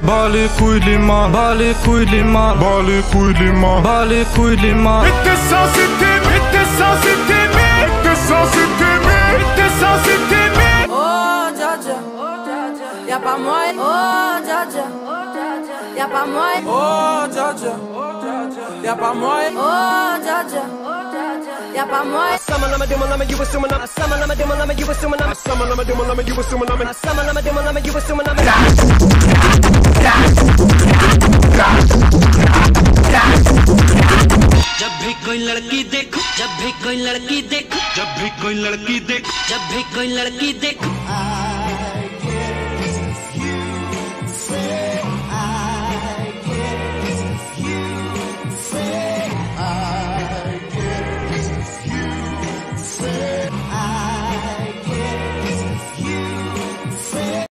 Bats les couilles les mains, bats les couilles les mains, bats les couilles les mains, bats les couilles les mains. Et t'es censé t'aimer, et t'es censé t'aimer, et t'es censé t'aimer, et t'es censé t'aimer. Oh dja dja, y'a pas moyen. Oh dja dja, y'a pas moyen. Oh dja dja, y'a pas moyen. Oh dja dja, y'a pas moyen. Summon lama demo lama, you assuming I'm. Summon lama demo lama, you assuming I'm. Summon lama demo lama, you assuming I'm. Summon lama demo lama, you assuming I'm. जब भी कोई लड़की देखो, जब भी कोई लड़की देखो, जब भी कोई लड़की देखो, जब भी कोई लड़की देखो